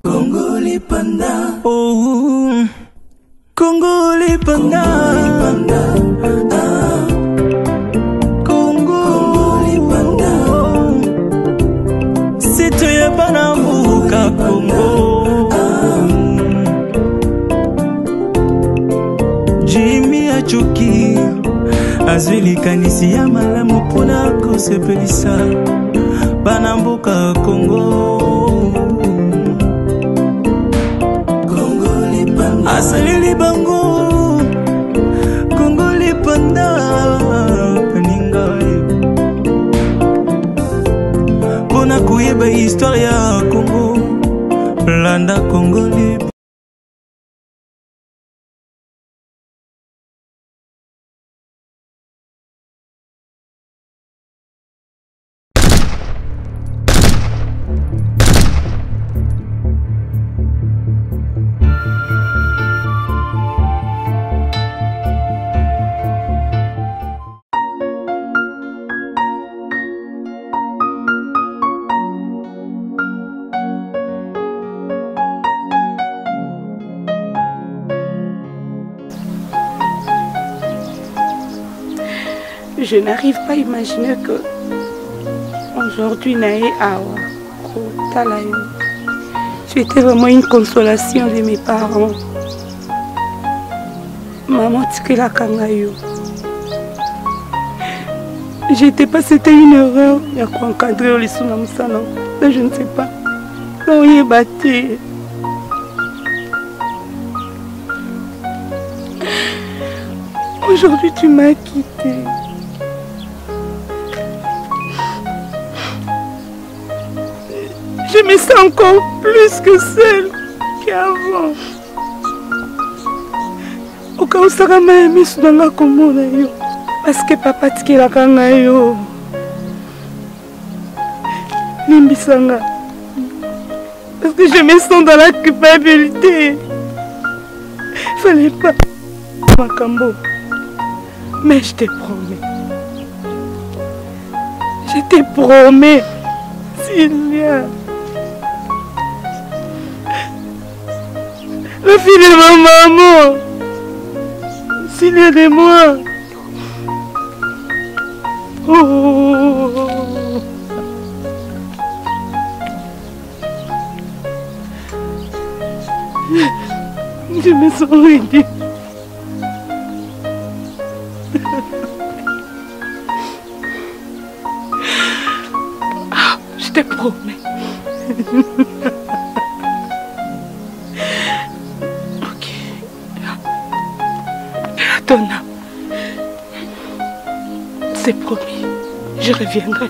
Congolais panda. Oh, Congolais panda. Congolais panda. C'est toi Banambuka Congo. Jimmy Achuki azwili kanisi ya malamu pona kosepelisa Banambuka Congo. Asalili bango Congolais panda peninga Bona kuyeba histoire ya Congo landa Congolais. Je n'arrive pas à imaginer que aujourd'hui Naé Awa, tu étais vraiment une consolation de mes parents. Maman Tikela Kangayo. J'étais pas, c'était une erreur. Il y a quoi encadrer les sous salon. Je ne sais pas. Non, il est battu. Aujourd'hui, tu m'as quitté. Je me sens encore plus que celle qu'avant. Au cas où ça m'a aimé dans la commune. Parce que papa Tikela Kangayo. Nimbisanga. Parce que je me sens dans la culpabilité. Il fallait pas. Makambo. Mais je te promets. Je te promets. Sylvia. La fille de ma maman. Sylvia de moi. Oh. Je me sens ridicule. Je te promets. Ok. Ton âme. C'est promis. Je reviendrai.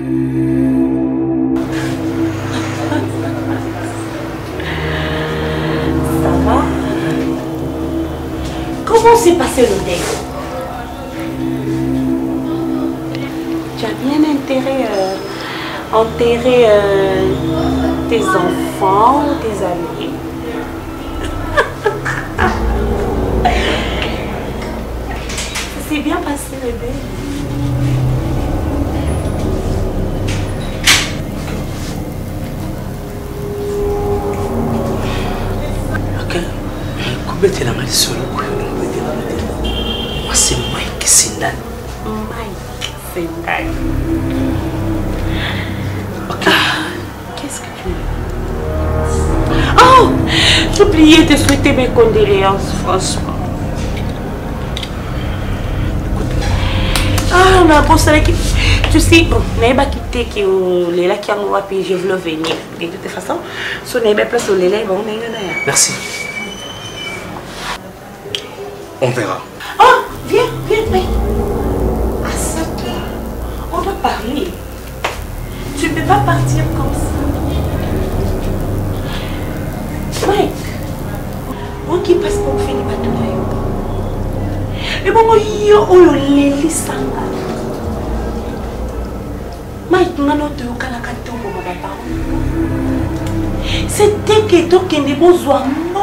Ça va? Comment s'est passé le deuil? Tu as bien enterré tes enfants, tes amis. Ça s'est bien passé le deuil. Kubetela ngali solo moi c'est Mike Sindani. Mike Sindani. Ok. Qu'est-ce que tu veux? Oh, j'ai oublié de souhaiter mes condoléances, franchement. Ah, on a bossé avec... Tu sais, bon, on n'a pas quitté les là qui ont puis je voulais venir. De toute façon, si on n'a pas place au lait, bon, on est là. Merci. On verra. Oh, viens, viens. Assieds-toi. On doit parler. Tu ne peux pas partir comme ça. Mike, on qui passe pour finir ma tournée. Et bon, on les sanga. Mike, nous avons deux calacatons pour ma papa. C'était que toi qui n'es pas besoin.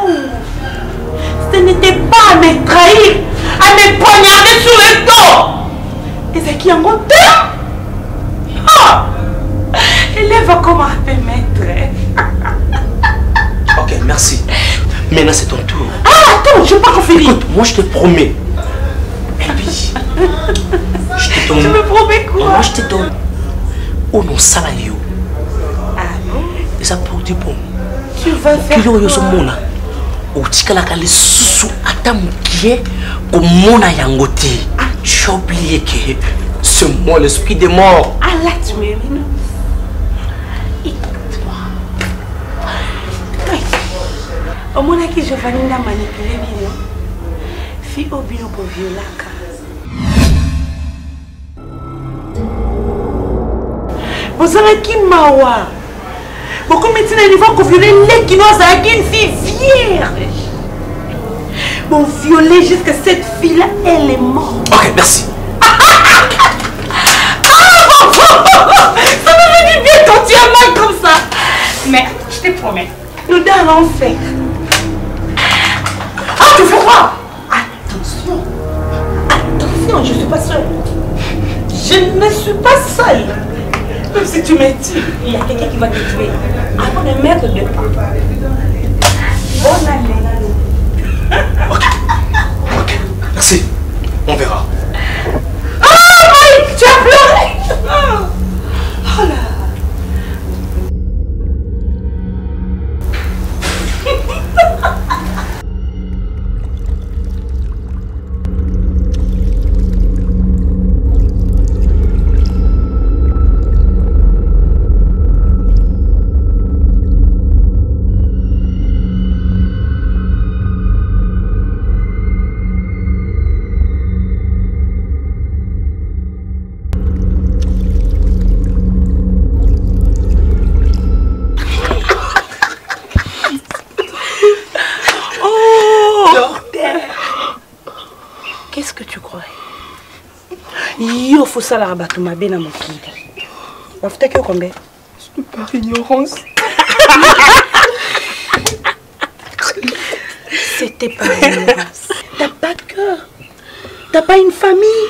Ce n'était pas à me trahir, à me poignarder sur le dos. Et c'est qui en compte? Ah! Élève comment permettre. Ok, merci. Maintenant c'est ton tour. Ah, attends, je ne veux pas qu'on finisse. Écoute, moi je te promets. Et puis, je te donne. Tu me promets quoi? Moi je te donne. Oh non, salario. Ah non? Et ça pour du bon. Tu vas faire quoi? Otikalaka les sous ata mukie komona yango te. Tu as oublié que c'est moi l'esprit des morts. Ah là tu m'aimes, non? Écoute-moi. Au moment qui je vais manipuler bien, fille au bio pour violer. Vous avez qui mawa? Beaucoup de médecins vont violer les qui n'osent avec une fille vierge. Bon, violer jusqu'à cette fille-là, elle est morte. Ok, merci. Ça me fait du bien quand tu as mal comme ça. Mais je te promets, nous allons faire. Ah, tu fais quoi? Attention. Attention, je ne suis pas seule. Je ne suis pas seule. Même si tu me tues, il y a quelqu'un qui va te tuer. Avant de mettre de pas. Bonne année. Ok, merci. On verra. Ah, Mike, tu as pleuré. Oh là. Qu'est-ce que tu crois? Yo, faut ça la rabattre ma belle à mon kid. On fait que combien? C'est par ignorance. C'était pas ignorance. T'as pas de cœur. T'as pas une famille.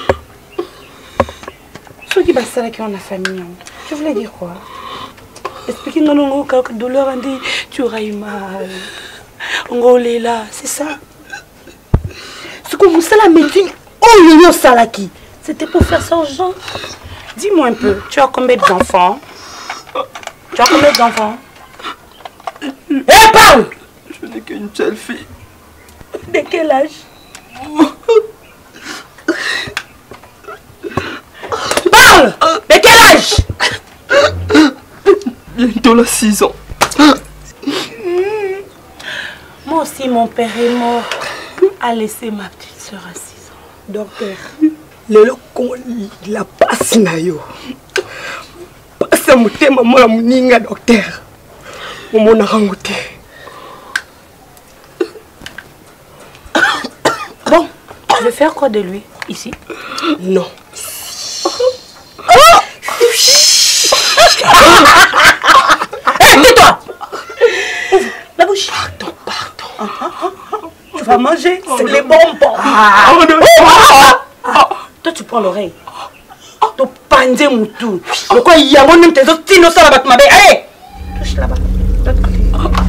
Ceux qui passent là qui ont la famille. Je voulais dire quoi? Expliquez-nous non quelques douleurs, on dit tu auras eu mal. On est là, c'est ça. Ce que vous savez la médecine, oh yo yo salaki. C'était pour faire ça aux gens. Dis-moi un peu, tu as combien d'enfants? Tu as combien d'enfants? Eh, parle! Je n'ai qu'une seule fille. De quel âge? Parle! De quel âge? Bientôt là 6 ans. Moi aussi, mon père est mort. A laissé ma petite soeur à 6 ans. Docteur, le con la passe na yo. pesa motema mona moninga docteur. Omona rango te. Bon, tu veux faire quoi de lui ici? Non. Tais-toi! La bouche. Pardon. Tu vas manger, c'est les bonbons. Toi, tu prends l'oreille. Tu pandes moutou. Le quoi, il y a un tes autres tino sur la batte ma belle. Allez! Touche là-bas. De l'autre côté.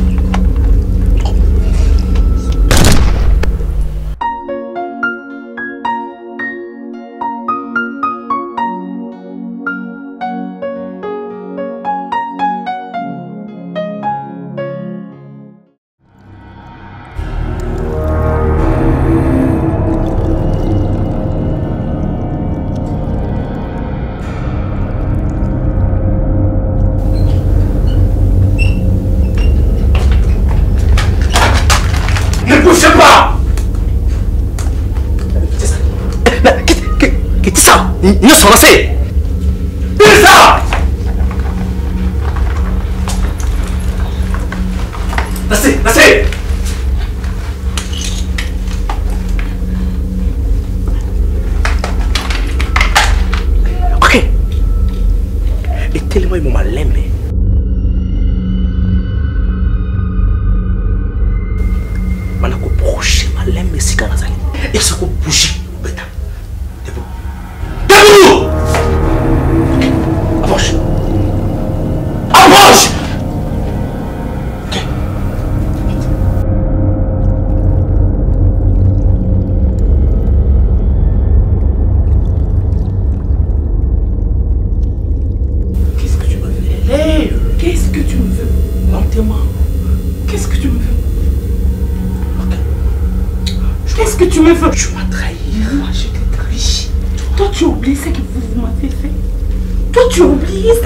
Nous sommes lancés. C'est ça. Laissez. Ok. Et tellement ils m'ont mal aimé. Maintenant qu'on proche mal aimé si quand nazali. Et ça qu'on bouge bêta. Debout! Approche! Approche! Ok. Qu'est-ce que tu me veux? Hey! Qu'est-ce que tu me veux? Lentement. Qu'est-ce que tu me veux? Ok. Qu'est-ce que tu me veux? Tu m'as trahi. Moi, je t'ai trahi. Toi, tu as oublié ce que vous m'avez fait. Toi, tu as oublié ça.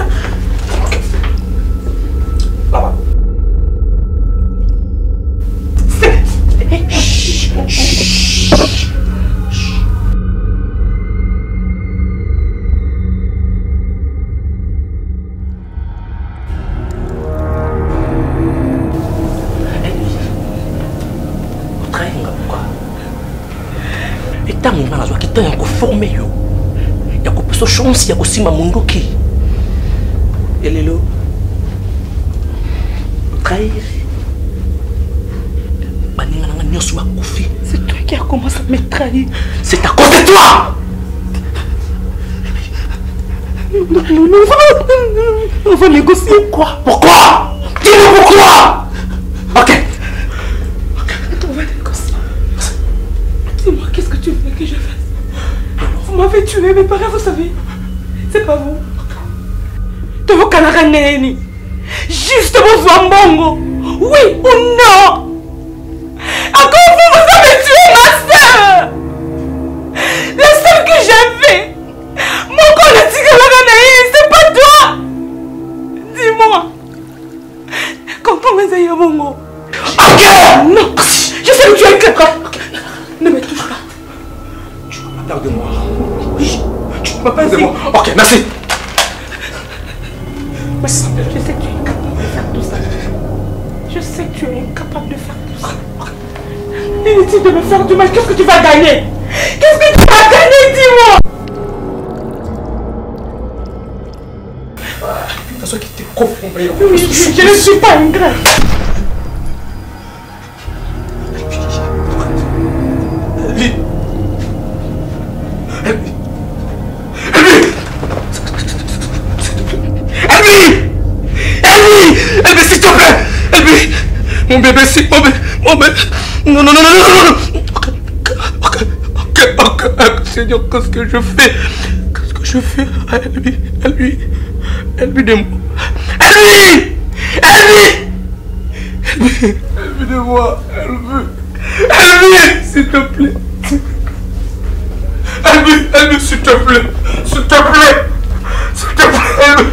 Là-bas. Ntango nga nazwaki ntango ya koforme yo ya kopesa chance ya kosimba munduki elelo trahir baninga nanga nyonso bakufi. C'est toi qui as commencé à me trahir. C'est à cause de toi. Non, on va négocier. Quoi? Pourquoi? Dis-moi pourquoi. Ok. On va négocier. Dis-moi, qu'est-ce que tu veux que je fasse? Vous m'avez tué, mes parents, vous savez. C'est pas vous. De vos canards, juste vos zambongo. Oui ou non? Encore vous avez tué ma soeur. La seule que j'avais. Mon collègue, c'est pas toi. Dis-moi. Quand on me dit bongo. Ok. Non. Je sais que tu es quelqu'un. Ne me touche pas. Tu vas pas perdre de moi. Oui. Tu vas pas perdre de moi. Ok, merci. Je sais que tu es incapable de faire tout ça. Je sais que tu es incapable de faire tout ça. Inutile de me faire du mal. Qu'est-ce que tu vas gagner? Qu'est-ce que tu vas gagner? Dis-moi. De toute façon, qui t'est confondu. Oui, je ne suis pas ingrat. Elvi, s'il te plaît. Elvi, mon bébé, mon bébé. Non. Ok, Seigneur, qu'est-ce que je fais? Qu'est-ce que je fais à Elvi de moi. Elvi de moi, Elvi, s'il te plaît. Elvi, s'il te plaît. S'il te plaît, Elvi.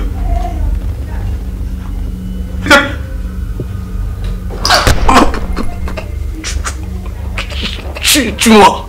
Tue-moi.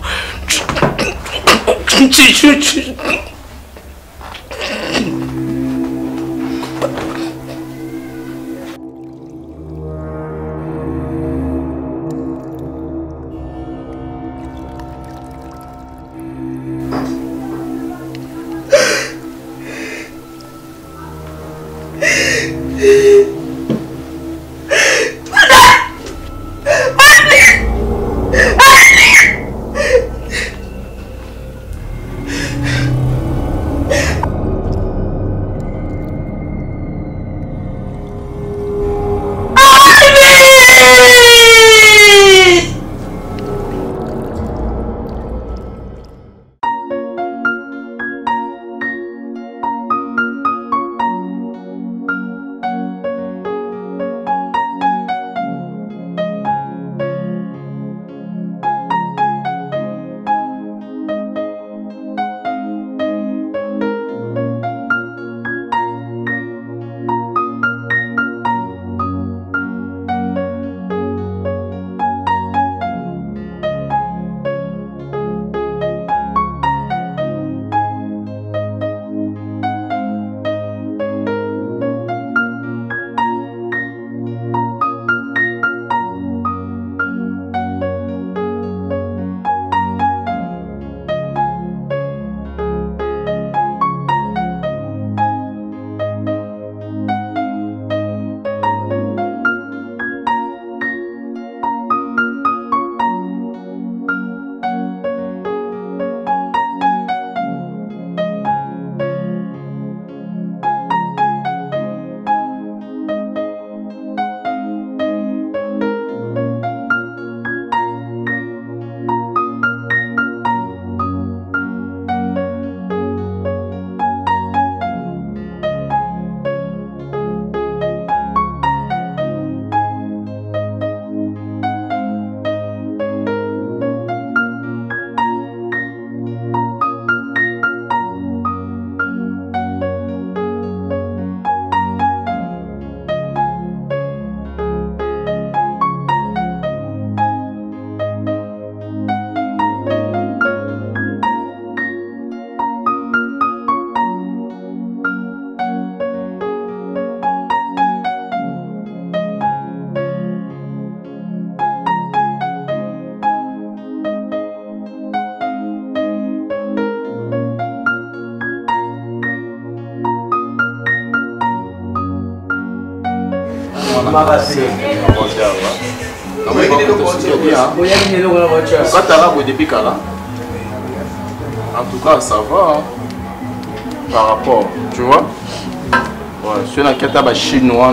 En tout cas, ça va hein, par rapport, tu vois. Ouais, je suis dans le cas chinois,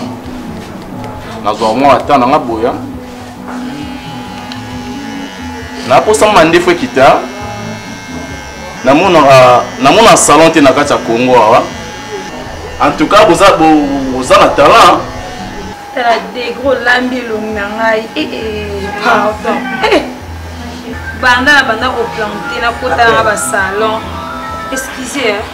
je boya. Na pour ça mandé faut quitter. Na mon salon te na kata Congo en tout cas vous avez talent. T'as des gros lambi longangai pardon. Banda au planté na kota na ba salon. Excusez hein.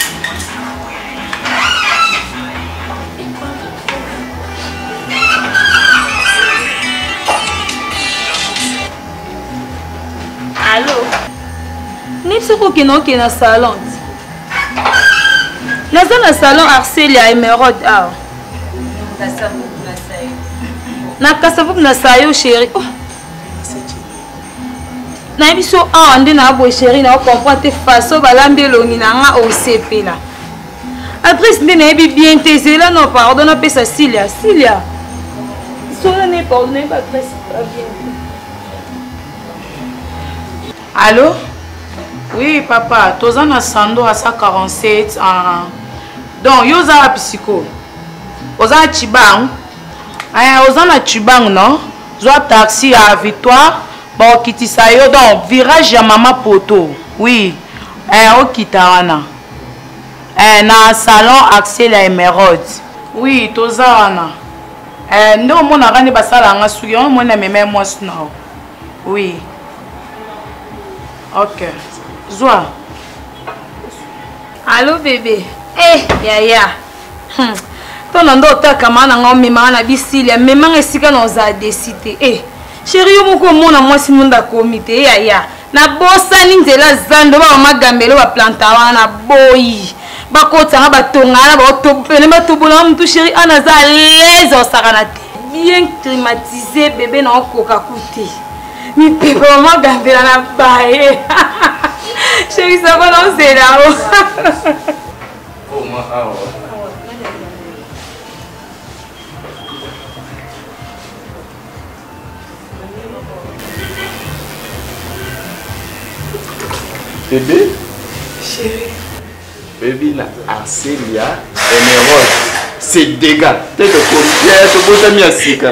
Allô? N'est-ce pas que non qui na salon? Na salon Arcelia Emerald ah. Na kasavu na sayo chérie. Oh. Na biso ah ande na boy chérie na comprendre façon balambi longi na nga au CP là. Après c'est na bien tes là non pardon na pesa Cilia. Cela n'est pas très bien. Allô? Oui, papa. Tozan na sando à 147 ans. Donc, yo za psycho. Oza Chibang. Oza na Chibang, non? Zwa taxi à Victoire. Bon, kiti sa yo. Donc, virage ya Mama Poto. Oui. O kitawana. Na salon Axel à Emerald. Oui, toza wana. Ndo mona rani basala nga sugi. Mona meme moi snow. Oui. Ok. Zoa. Allô bébé. Yaya. Ton ando otaka mana ngommi mana bisilia memanga esika na za décider. Chérie yo moko mona mwasi munda komite yaya. Na bosani nzela zando ba magambelo ba planta wana boyi. Ba kota ba tongana ba otopene ba tobola mtu chérie ana za l'aise osakana te. Bien climatisé bébé na okoka kuti. Mi pepe maman gambela na bae. Chérie ça va non c'est là. Oh moi ah ouais. Bébé? Chérie. Bébé na Arcelia Emerald. C'est dégâts. T'es de combien de sika.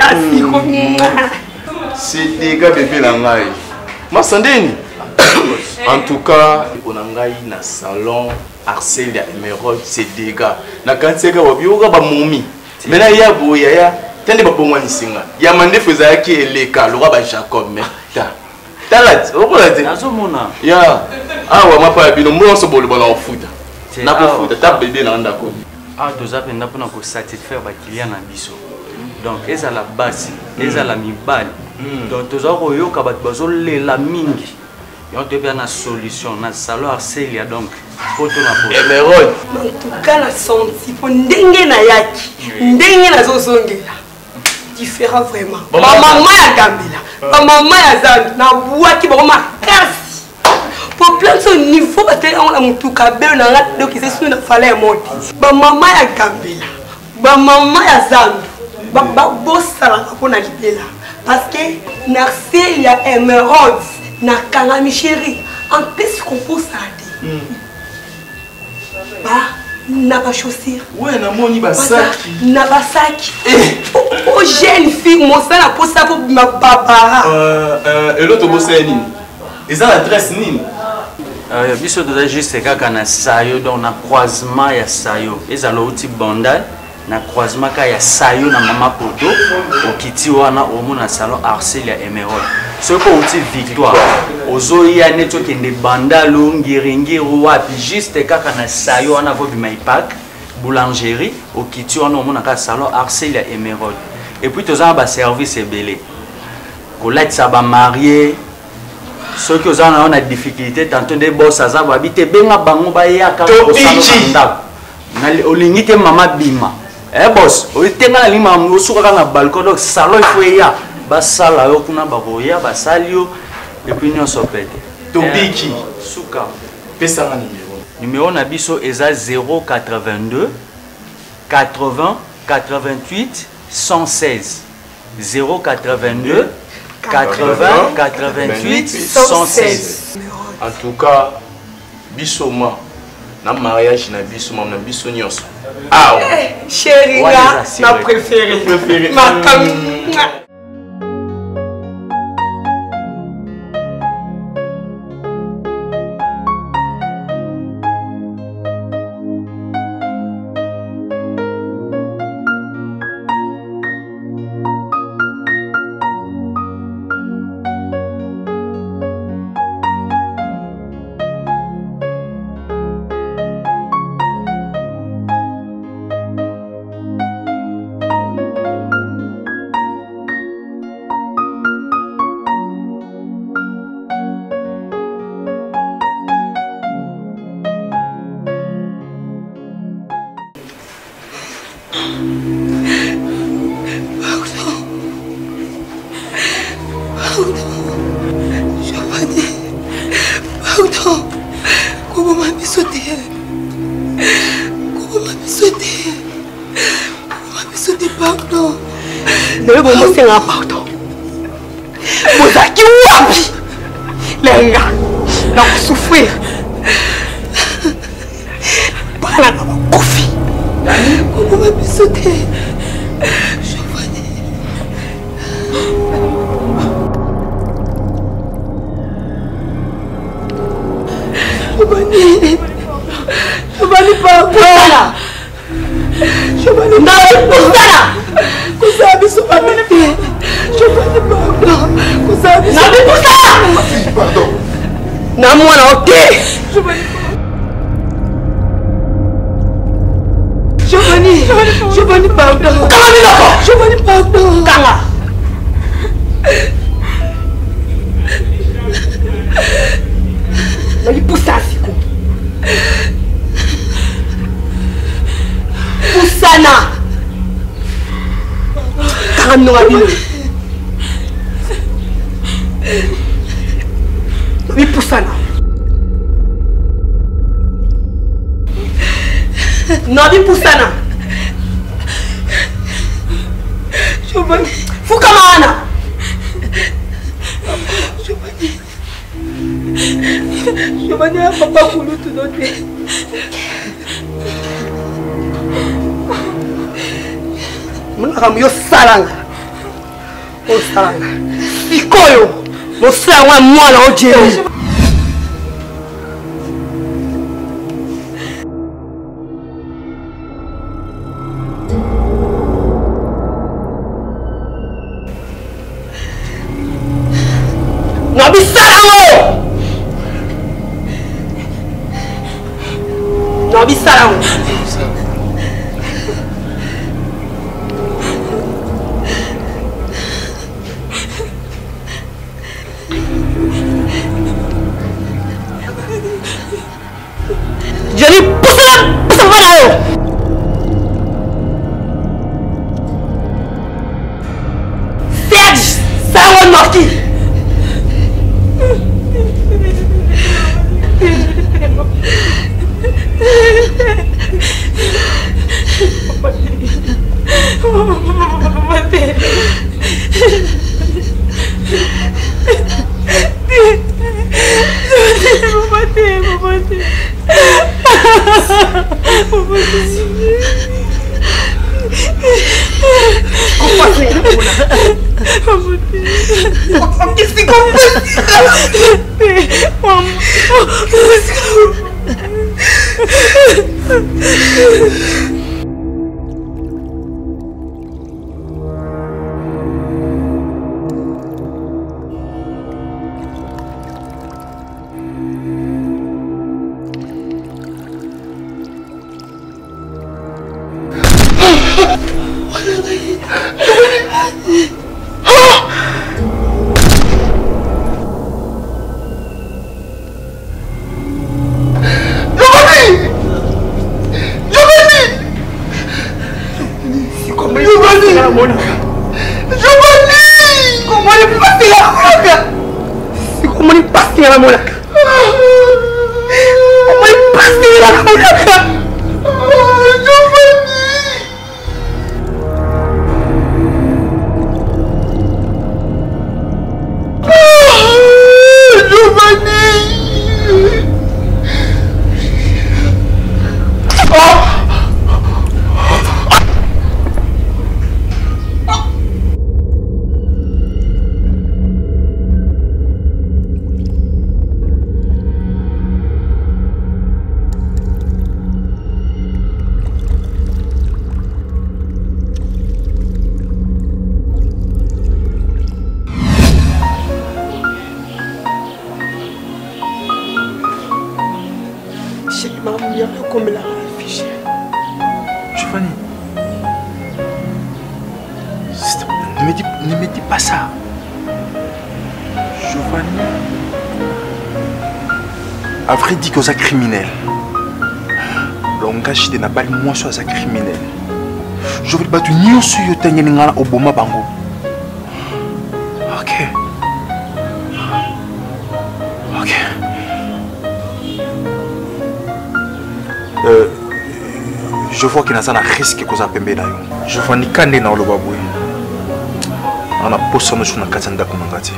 C'est dégâts bébé la ngai. Ma sandeni. En tout cas, on a na salon Arcelia Emerald c'est dégâts. Na kanseka wabioga ba momi. Mena ya boya ya tende ba pongwa nisinga. Ya mande feza ki eleka lora ba Jacob mais ta. Talat, okolate. Nazomona. Ya. Ah wa mapa bino mo so bolo bana ofuta. Na ko futa ta bébé na ndako. Ah tozapenda pona ko satisfaire ba client na biso. Donc eza la base, eza la mibali. Donc tozako yoka bat bazolela mingi. Yon te bien na solution na salon Arcelia donc poto na poto. Emerald. En tout cas la senti pour ndenge na yaki. Ndenge na zozongela. Différent vraiment. Maman ya gambela. Maman ya zand na buaki ba makasi. Pour plein son niveau parce que on a mutuka bel na rat donc c'est sur na fallait monter. Ba maman ya gambela. Ba maman ya zand. Ba bossala pour na libela. Parce que Arcelia Emerald na kangami chérie en plus qu'on pose ça bah n'a pas chaussures ouais na moni ba sac n'a pas sac oh jeune fille mon ça la pose ça pour ma papa et l'autre bosse nini ils ont l'adresse nini biso doza juste kaka na sayo donc na croisement ya sayo ezalo uti bandal na croisement ka ya sayo na Mama Poto okiti wana omona salon Arcelia Emerald soko uti Victoire ozoya neto kende bandalo ngiringiru wapi juste kaka na sayo wana vo bima ipak boulangerie okiti wana omona ka salon Arcelia Emerald et puis toza ba service ebele kolatisa ba marié ceux qui ont une difficulté tantôt des boss aza babite benga bango ba yaka ko salon na olingite mama bima boss oitenga lima musuka na balcon donc salon il faut ya basala yo kuna baboya basalio et puis nyo sopete tobiki suka pesa na numéro na biso eza 082 80 88 116 082 80 88 116. En tout cas, Bissoma, na mariage na Bissoma na Bissonios. Ah ouais. Chérie, ma préférée. Ma femme. Pardon. Mozaki wapi? Lenga, na kusufrir. Bala na makofi. Comment m'a sauté? Giovanni pardon. Giovanni pardon. Kusabi subhanallah. Giovanni pardon. Kusabi. Nabi Musa. Pardon. Namwana oke. Giovanni pardon. Giovanni pardon. Kala. Nabi pusasiko. Pusana. Kano abino. Nabi pusana. Nabi pusana. Giovanni. Fukamana. Giovanni a papa kulu tunote. Mwana yo salanga. O salanga. Ikoyo. Mo sawa mwana ojeri. Nabi salango. Nabi salango. Jadi pusat mana? Serge, sawan maki. comme la fiche. Giovanni, ne me dis pas ça. Giovanni, à vrai dire que c'est criminel. L'engagé n'a pas le moins sur ça criminel. Je veux pas tu n'y sur yo tenye ngala oboma bango. Ok. Ok. Je vois qu'il y a un risque que ça peut me donner. Je vois ni kande na lo baboué. On a posé nos choses na katanda kumangati.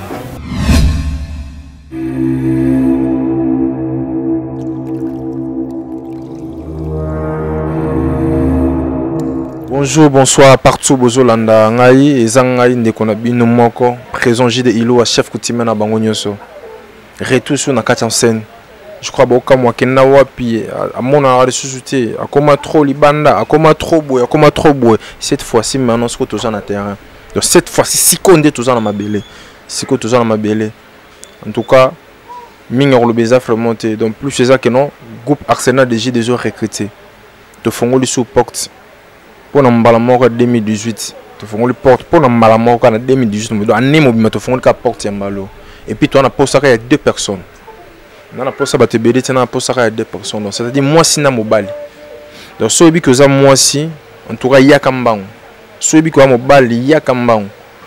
Bonjour, bonsoir, partout, Bozolanda, Ngai, et Zangai, Ndekonabino Moko, présent J de Ilo, à chef coutumier na Bangonyoso. Retour sur la 4 scène. Je crois que moi, Kena Wapi, à mon arrêt de sous-souté, à comment trop Libanda, à comment trop boué, à comment trop boué. Cette fois-ci, maintenant, ce que tu as dans le terrain. Donc, cette fois-ci, si qu'on est tous dans ma belle, si qu'on est tous dans ma belle. En tout cas, Mingor le Bézaf remonté. Donc, plus c'est ça que non, groupe Arsenal de J des autres recrutés. De Fongo le sous-porte. Pour Nambalamoko 2018, tu fais le porte pour Nambalamoko en 2018, mais année mobile tu fais le porte Yambalo. Et puis tu as posé ça il y a 2 personnes. On a posé ça te bédé, tu as posé ça il y a 2 personnes. Donc c'est-à-dire moi si na mobile. Donc so ebi que ça moi si en tout cas il y a kambang. So ebi que mobile il y a kambang.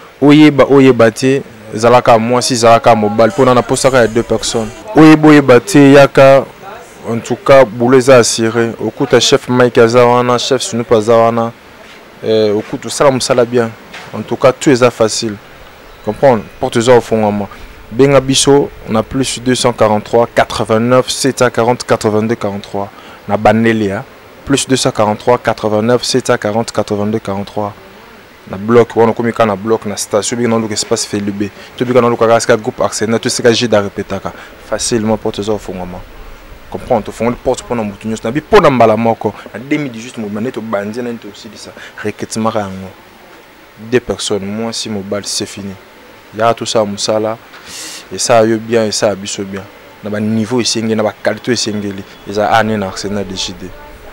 Oyeba te zalaka moi si zalaka mobile pour on a posé ça il y a 2 personnes. Oyeba te yaka. En tout cas, Boulez a assuré. Au coup, le chef Mike Azawana, chef Snoop Azawana. Au coup, tout ça, ça l'a bien. En tout cas, tout est facile. Comprendre? Porte-en au fond à moi. Benga Bisso, on a plus 243, 89, 740, 82, 43. On a Banelia. Plus 243, 89, 740, 82, 43. On a bloc, on a comme un bloc, on a station, on a un espace fait l'UB. Tout le monde a un groupe Arsenal, tout ce que j'ai à répéter. Facilement, porte-en au fond à moi. Comprendre, tu fais le porte pour nous moutons, na bi pour nous balamoko. En 2018, mon manet au bandit n'a été aussi dit ça. Recrutement à 2 personnes, moi si mon bal c'est fini. Il y a tout ça à Moussala et ça a eu bien et ça a biso bien. Na ba niveau ici, na ba qualité ici ngeli. Ils a année na Arsenal de JD.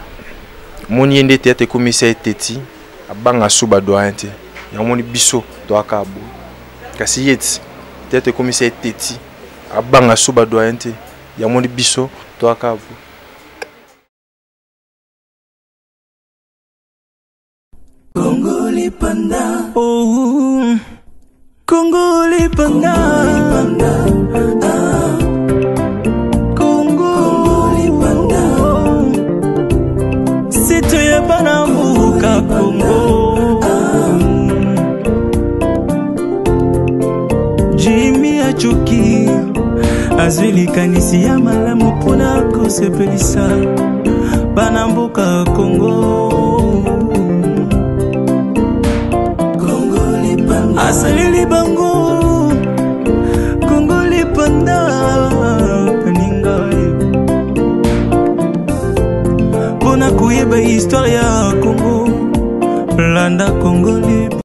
Mon yende tete commissaire teti, abanga suba doante. Ya moni biso do akabo. Kasi yeti tete commissaire teti, abanga suba doante. Ya moni biso toi Kabu. Congo les pandas. Oh, Congo les pandas. Congo les pandas. C'est toi Banamuka Congo. Jimmy Achoki. Azuli kanisi ya malamu pona kosepelisa Banamboka Congo. Congo lipanda Asalili bango Congo lipanda Peninga Pona kuyeba histoire ya Congo Landa Congo lipanda